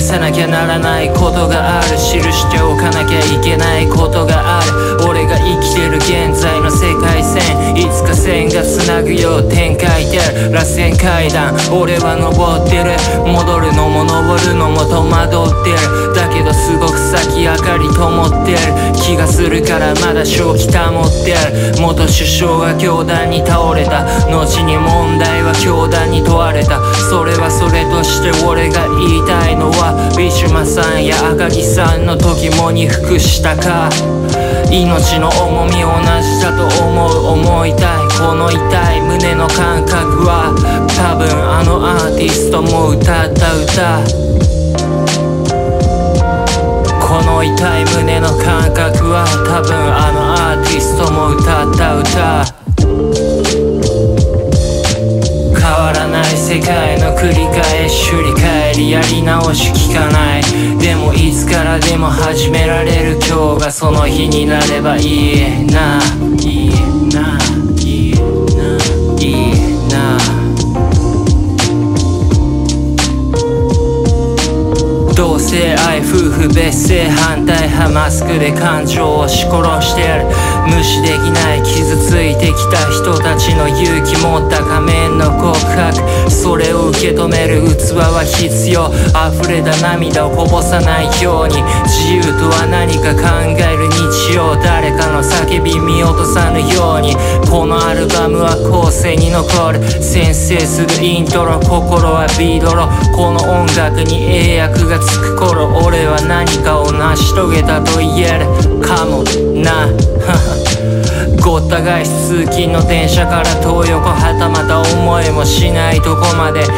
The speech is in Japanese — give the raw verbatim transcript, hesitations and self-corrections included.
さなきゃならないことがある、記しておかなきゃいけないことがある。俺が生きてる現在の世界線、いつか線がつなぐよう展開てる螺旋階段、俺は登ってる。戻るのも登るのも戸惑ってる。だけどすごく先明かり灯ってる気がするからまだ正気保ってる。元首相が凶弾に倒れた後に問題は教団に問われた。それはそれとして俺が言いたいのは、ウィシュマさんや赤木さんの時もに服したか。命の重み同じだと思う、思いたい。この痛い胸の感覚は多分あのアーティストも歌った歌。この痛い胸の感覚は多分あのアーティストも歌った歌。変わらない世界の繰り返し、振り返りやり直し聞かない。でもいつからでも始められる今日がその日になればいいな、いいな、いいな、いいな。同性愛、夫婦別姓、反対派、マスクで感情を押し殺してる。無視できない傷ついてきた人たちの勇気持った仮面の告白、それを受け止める器は必要。溢れた涙をこぼさないように、自由とは何か考える日曜。誰かの叫び見落とさぬように、このアルバムは後世に残る。先制するイントロ、心はビードロ。この音楽に英訳がつく頃、俺は何かを成し遂げたと言えるかもな。ごった返し通勤の電車から東横、はたまた思いもしないとこまで